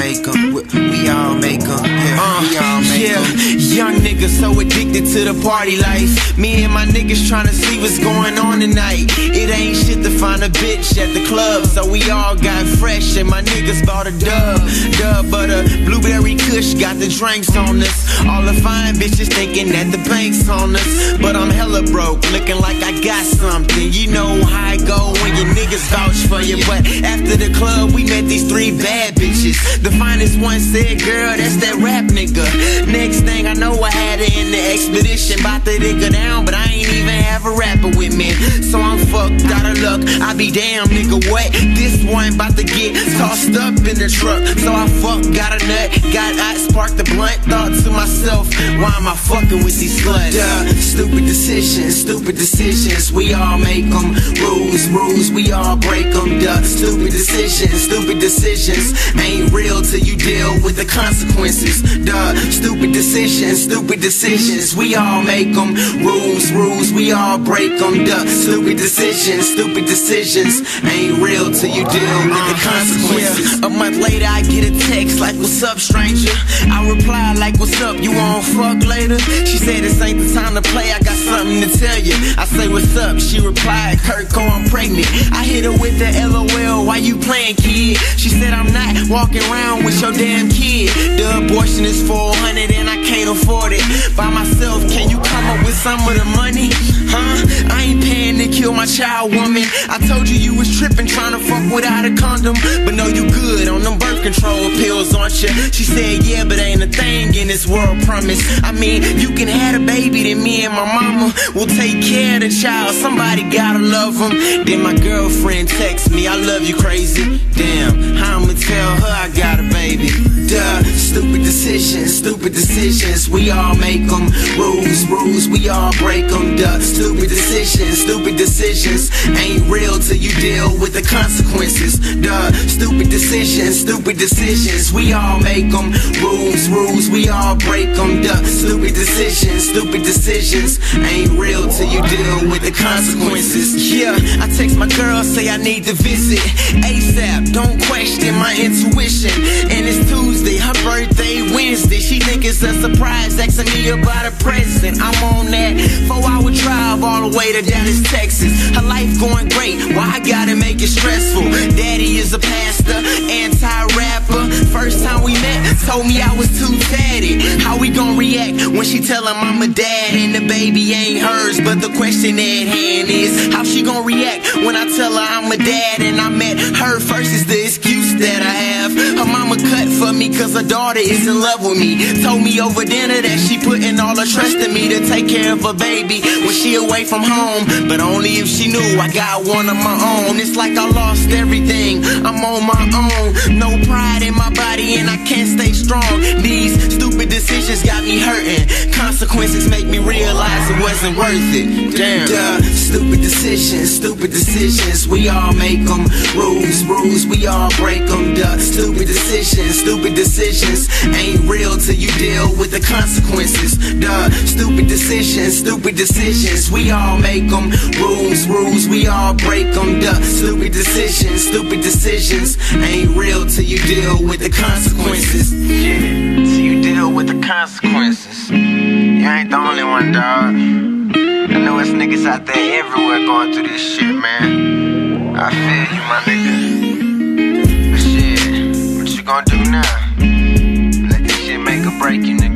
make them. We all make them. Yeah, we all make them. Young niggas so addicted to the party life. Me and my niggas tryna see what's going on tonight. It ain't shit to find a bitch at the club, so we all got fresh and my niggas bought a dub. But a blueberry kush got the drinks on us. All the fine bitches thinking that the bank's on us, but I'm hella broke, looking like I got something. You know how I go when your niggas vouch for you. But after the club, we met these 3 bad bitches. The finest one said, girl, that's that rap nigga. Next thing I know, I had her in the expedition, bout to dig her down, but I ain't even have a rapper with me. So I'm fucked out of luck. I be damn, nigga, what? This one bout to get tossed up in the truck. So I got a nut, got out, sparked the blunt. Thought to myself, why am I fucking with these sluts? Stupid decisions, we all make them. Rules, we all break them. Stupid decisions ain't real till you deal with the consequences. Stupid decisions, we all make them. Rules, we all break them. Stupid decisions ain't real till you deal with the consequences. A month later, I get a text like, what's up, stranger? I reply like, what's up, you wanna fuck later? She said, this ain't the time to play, I got something to tell you. I say, what's up? She replied, Kirk, I'm pregnant. I hit her with the LOL, why you playing, kid? She said, I'm not walking around with your damn kid. The abortion is $400 and I can't afford it by myself. Can you come up with some of the money? Huh? I ain't paying to kill my child, woman. I told you was tripping trying to fuck without a condom, but no, you good on them birth control pills, aren't you? She said, yeah, but ain't a thing in this world, promise. I mean, you can have a baby, then me and my mama will take care of the child. Somebody gotta love them. Then my girlfriend texts me, I love you, crazy. Damn, how I'ma tell her I got a baby? Stupid decisions, we all make them. Rules, we all break them. Stupid decisions ain't real till you deal with the consequences. Stupid decisions, we all make them. Rules, we all break them. Stupid decisions ain't real till you deal with the consequences. Yeah, I text my girl, say I need to visit ASAP, don't question my intuition. And it's Tuesday, her birthday Wednesday. She think it's a surprise, asking me about a present. I'm on that 4-hour drive all the way to Dallas, Texas. Her life going great, why I gotta make it stressful? Daddy is a pastor, anti-rapper. First time we met, told me I was too fatty. How we gon' react when she tell him I'm a dad and the baby ain't hers? But the question at hand is, how she gon' react when I tell her I'm a dad and I met her first? Is the excuse that I have. Her mama cut for me cause her daughter is in love with me. Told me over dinner that she putting all her trust in me to take care of her baby when she away from home, but only if she knew I got one of my own. It's like I lost everything, I'm on my own. No pride in my body and I can't stay strong. These stupid decisions got me hurting. Consequences make me realize it wasn't worth it. Damn. Stupid decisions, we all make them. Rules, we all break them. Stupid decisions ain't real till you deal with the consequences. Stupid decisions, we all make them. Rules, we all break them. Stupid decisions ain't real till you deal with the consequences. Yeah, till you deal with the consequences. You ain't the only one, dog. I know it's niggas out there everywhere going through this shit, man. I feel you, my nigga. But shit, what you gonna do now? Let this shit make or break you, nigga.